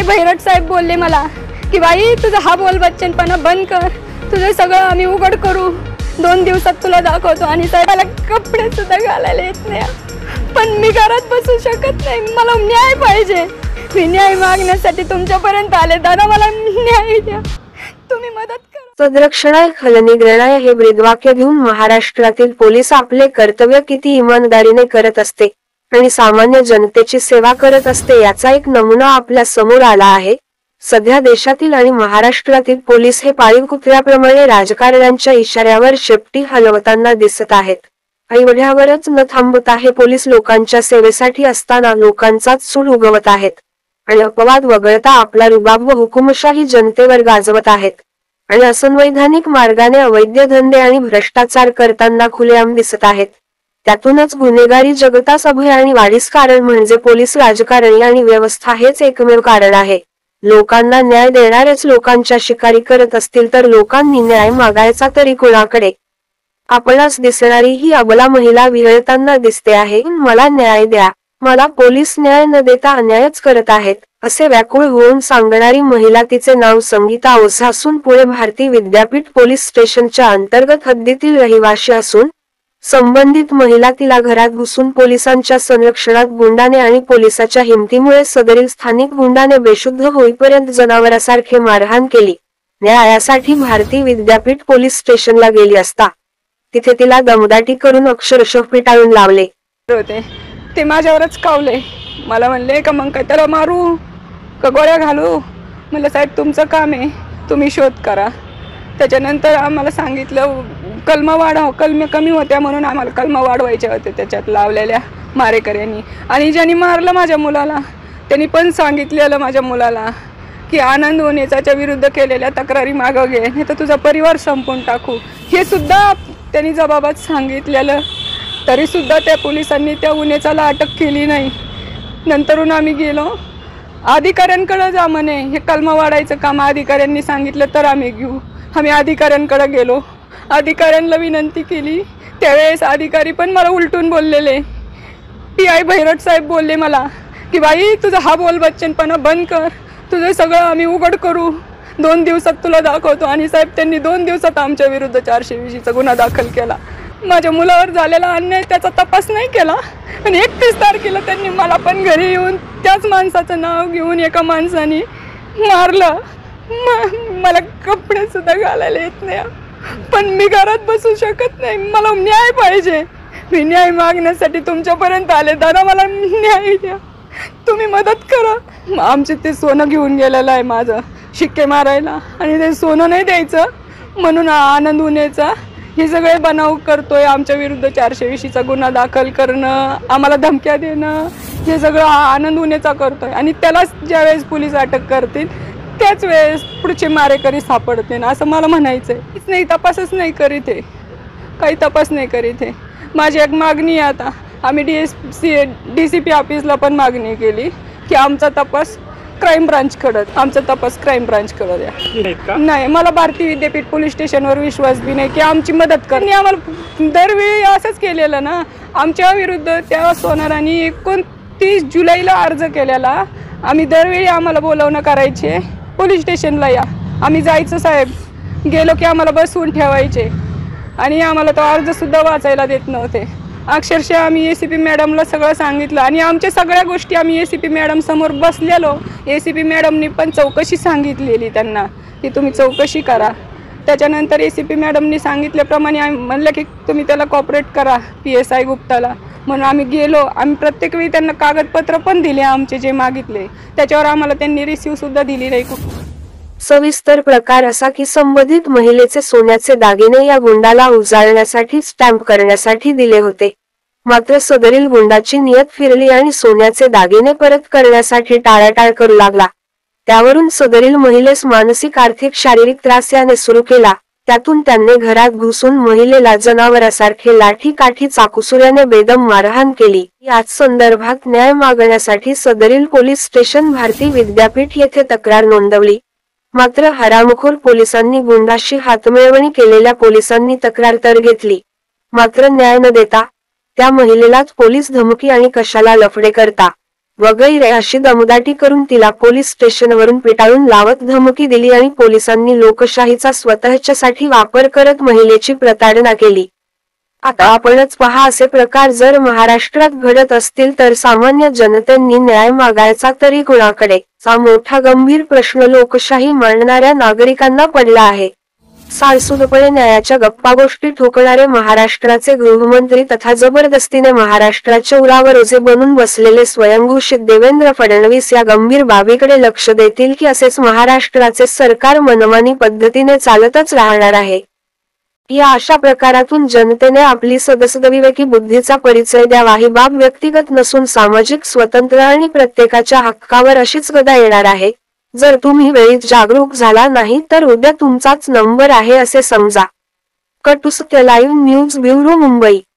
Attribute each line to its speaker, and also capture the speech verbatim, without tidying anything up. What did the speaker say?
Speaker 1: भैरट साहेब बोलले मला की बाई तुझा हा बोल बच्चनपणा बंद कर, तुझं सगळं आम्ही उघड करू, दोन दिवसात तुला दाखवतो. आणि साहेबाला कपडे सुद्धा घालायला येत नाही, पण मी घरात बसू शकत नाही, मला न्याय पाहिजे. मी न्याय मागण्यासाठी तुमच्यापर्यंत आले. दादा मला न्याय द्या, तुम्ही मदत करा.
Speaker 2: सदरक्षणाय खलनिग्रहणाय हे ब्रीदवाक्य घेऊन महाराष्ट्रातील पोलीस आपले कर्तव्य किती इमानदारीने करत असते आणि सामान्य जनतेची सेवा करत असते याचा एक नमुना आपल्या समोर आला आहे. सध्या देशातील आणि महाराष्ट्रातील पोलीस हे पाळीव कुत्र्याप्रमाणे राजकारण्यांच्या इशाऱ्यावर शेपटी हलवताना दिसत आहेत. एवढ्यावरच न थांबता हे पोलीस लोकांच्या सेवेसाठी असताना लोकांचाच सूड उगवत आहेत आणि अपवाद वगळता आपला रुबाब व हुकुमशाही जनतेवर गाजवत आहेत आणि असंवैधानिक मार्गाने अवैध धंदे आणि भ्रष्टाचार करताना खुलेआम दिसत आहेत. त्यातूनच गुन्हेगारी जगतास अभय आणि वाढीस कारण म्हणजे पोलीस, राजकारणी आणि व्यवस्था हेच एकमेव कारण आहे. लोकांना न्याय देणारेच लोकांच्या शिकारी करत असतील तर लोकांनी न्याय मागायचा तरी कुणाकडे? आपणास दिसणारी ही अबला महिला विहळताना दिसते आहे. मला न्याय द्या, मला पोलीस न्याय न देता अन्यायच करत आहेत असे व्याकुळ होऊन सांगणारी महिला, तिचे नाव संगीता ओझा असून पुणे भारती विद्यापीठ पोलीस स्टेशनच्या अंतर्गत हद्दीतील रहिवाशी असून संबंधित महिला तिला घरात घुसून पोलिसांच्या संरक्षणात गुंडाने आणि पोलिसाच्या हिमतीमुळे सदरील स्थानिक गुंडाने बेशुद्ध होईपर्यंत जनावरासारखे मारहाण केली. न्यायासाठी भारती विद्यापीठ पोलीस स्टेशनला गेली असता तिथे तिला दमदाटी करून अक्षरशः पिटाळून लावले
Speaker 1: होते. ते माझ्यावरच कावले. मला म्हणले का मग काय त्याला मारू का गोळ्या घालू? म्हणलं साहेब तुमचं काम आहे, तुम्ही शोध करा. त्याच्यानंतर आम्हाला सांगितलं कलमा वाढव, कलमे कमी होत्या म्हणून आम्हाला कलमा वाढवायच्या होत्या त्याच्यात लावलेल्या मारेकऱ्यांनी. आणि ज्यांनी मारलं माझ्या मुलाला त्यांनी पण सांगितलेलं माझ्या मुलाला की आनंद उनेचाच्या विरुद्ध केलेल्या तक्रारी मागं घे, नाही तर तुझा परिवार संपवून टाकू. हे सुद्धा त्यांनी जबाबात सांगितलेलं. तरीसुद्धा त्या पोलिसांनी त्या उनेचाला अटक केली नाही. नंतरून आम्ही गेलो अधिकाऱ्यांकडे, जा म्हणे हे कलमा वाढायचं काम अधिकाऱ्यांनी सांगितलं तर आम्ही घेऊ. आम्ही अधिकाऱ्यांकडे गेलो, अधिकाऱ्यांना विनंती केली. त्यावेळेस अधिकारी पण मला उलटून बोललेले. पी आय भैरट साहेब बोलले मला की बाई तुझा हा बोल बच्चनपणा बंद कर, तुझं सगळं आम्ही उघड करू, दोन दिवसात तुला दाखवतो. आणि साहेब त्यांनी दोन दिवसात आमच्या विरुद्ध चारशे वीसचा गुन्हा दाखल केला. माझ्या मुलावर झालेला अन्याय त्याचा तपास नाही केला आणि एकतीस तारखेला त्यांनी मला पण घरी येऊन त्याच माणसाचं नाव घेऊन एका माणसाने मारलं. मला कपडे सुद्धा घालायला येत नाही, पण मी घरात बसू शकत नाही, मला न्याय पाहिजे. मी न्याय मागण्यासाठी तुमच्यापर्यंत आले. दादा मला न्याय द्या, तुम्ही मदत करा. आमचे ते सोनं घेऊन गेलेलं आहे माझं शिक्के मारायला, आणि ते सोनं नाही द्यायचं म्हणून आनंद उनेचा हे सगळे बनाव करतोय. आमच्या विरुद्ध चारशे वीसचा गुन्हा दाखल करणं, आम्हाला धमक्या देणं, हे सगळं आनंद उनेचा करतोय. आणि त्यालाच ज्यावेळेस पोलीस अटक करतील त्याच वेळेस पुढचे मारेकरी सापडते ना, असं मला म्हणायचं आहे. नाही तपासच नाही करीत आहे, काही तपास नाही करीत आहे. माझी एक मागणी आहे आता, आम्ही D S C D C P ऑफिसला पण मागणी केली की आमचा तपास क्राईम ब्रांचकडं, आमचा तपास क्राईम ब्रांचकडं द्या. नाही, मला भारती विद्यापीठ पोलीस स्टेशनवर विश्वास बी नाही की आमची मदत करणे. आम्हाला दरवेळी असंच केलेलं ना. आमच्या विरुद्ध त्या सोनारांनी एकोणतीस जुलैला अर्ज केलेला. आम्ही दरवेळी आम्हाला बोलावणं करायचे पोलीस स्टेशनला या, आम्ही जायचं साहेब, गेलो की आम्हाला बसवून ठेवायचे आणि आम्हाला तो अर्जसुद्धा वाचायला देत नव्हते. अक्षरशः आम्ही ए सी पी मॅडमला सगळं सांगितलं आणि आमच्या सगळ्या गोष्टी आम्ही ए सी पी मॅडम समोर बसलेलो. ए सी पी मॅडमनी पण चौकशी सांगितलेली त्यांना की तुम्ही चौकशी करा. त्याच्यानंतर ए सी पी मॅडमनी सांगितल्याप्रमाणे आम्ही म्हणलं की तुम्ही त्याला कॉपरेट करा पी एस आय गुप्ताला, म्हणून आम्ही गेलो. आम्ही प्रत्येक वेळी त्यांना कागदपत्र पण दिले, आमचे जे मागितले त्याच्यावर आम्हाला त्यांनी रिसीव सुद्धा दिली नाही.
Speaker 2: सविस्तर प्रकार असा की संबंधित महिलेचे सोन्याचे दागिने या गुंडाला उजाळण्यासाठी स्टॅम्प करण्यासाठी दिले होते. मात्र सदरील गुंडाची नियत फिरली आणि सोन्याचे दागिने परत करण्यासाठी टाळाटाळ करू लागला. त्यावरून सदरील महिलेस मानसिक आर्थिक शारीरिक त्रास याने सुरू केला. त्यातून त्यांनी घरात घुसून महिलेला जनावरासारखे लाठी काठी चाकूसुऱ्याने बेदम मारहाण केली. याच संदर्भात न्याय मागण्यासाठी सदरील पोलीस स्टेशन भारती विद्यापीठ येथे तक्रार नोंदवली. मात्र हरामखोर पोलिसांनी गुंडाशी हातमिळवणी केलेल्या पोलिसांनी तक्रार तर घेतली, मात्र न्याय न देता त्या महिलेलाच पोलीस धमकी आणि कशाला लफडे करता वगैरे अशी दमदाटी करून तिला पोलीस स्टेशनवरून पिटाळून लावत धमकी दिली आणि पोलिसांनी लोकशाहीचा स्वतःच्यासाठी वापर करत महिलेची प्रताडणा केली. आता आपणच पहा, असे प्रकार जर महाराष्ट्रात घडत असतील तर सामान्य जनतेने न्याय मागायचा तरी कुणाकडे, चा मोठा गंभीर प्रश्न लोकशाही मानणाऱ्या नागरिकांना पडला आहे. साळसूदपणे न्यायाच्या गप्पागोष्टी ठोकणारे महाराष्ट्राचे गृहमंत्री तथा जबरदस्तीने महाराष्ट्राच्या उरावर ओझे बनून बसलेले स्वयंघोषित देवेंद्र फडणवीस या गंभीर बाबीकडे लक्ष देतील की असेच महाराष्ट्राचे सरकार मनमानी पद्धतीने चालतच राहणार आहे. या अशा प्रकारातून जनतेने आपली सदसद्विवेकी बुद्धीचा परिचय द्यावा. ही बाब व्यक्तिगत नसून सामाजिक स्वतंत्र आणि प्रत्येकाच्या हक्कावर अशीच गदा येणार आहे. जर तुम्ही वेळीच जागरूक झाला नाही तर उद्या तुमचाच नंबर आहे असे समजा. Katusatya live news bureau, Mumbai.